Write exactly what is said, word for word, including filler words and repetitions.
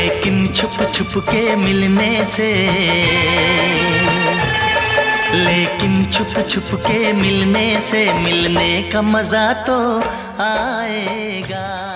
लेकिन छुप छुप के मिलने से, लेकिन छुप छुप के मिलने से मिलने का मजा तो आएगा।